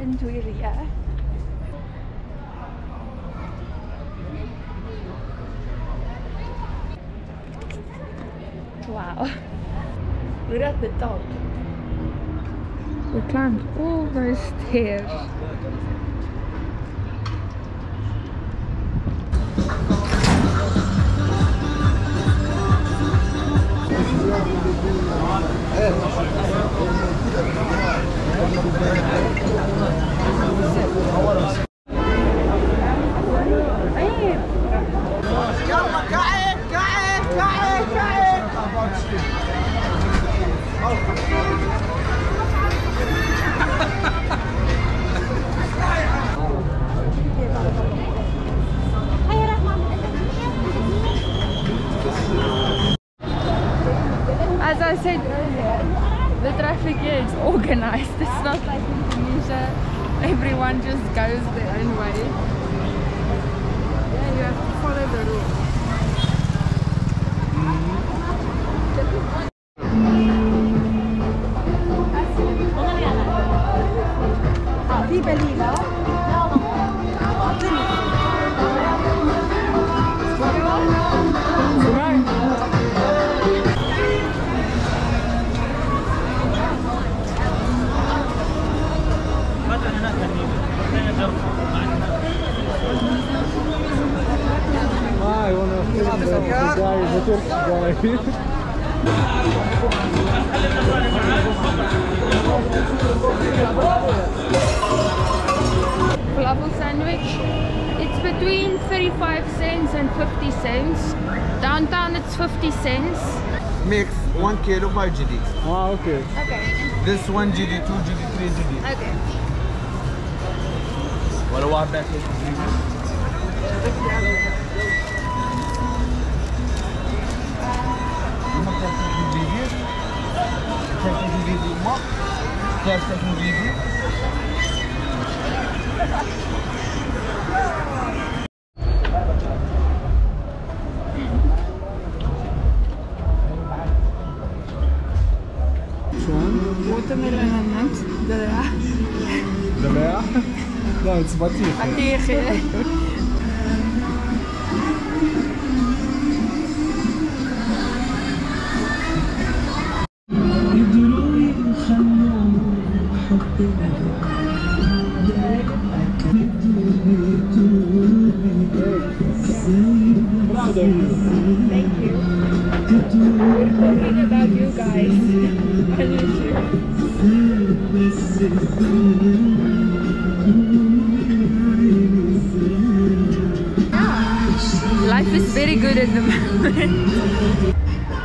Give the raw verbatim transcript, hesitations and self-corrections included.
and we're here. Wow. We're at the top. We climbed all those stairs. As I said earlier, the traffic here is organized. It's not like in Tunisia, everyone just goes their own way. Yeah, you have to follow the rules. Falafel sandwich. It's between thirty-five cents and fifty cents. Downtown it's fifty cents. Mix one kilo by G D. Ah, okay. Okay. This one G D, two G D, three G D. Okay. What do I back here? Watermelon and nuts. The layer? No, it's batik. Batik. Thank you. We're talking about you guys. And you too. Yeah. Life is very good at the moment.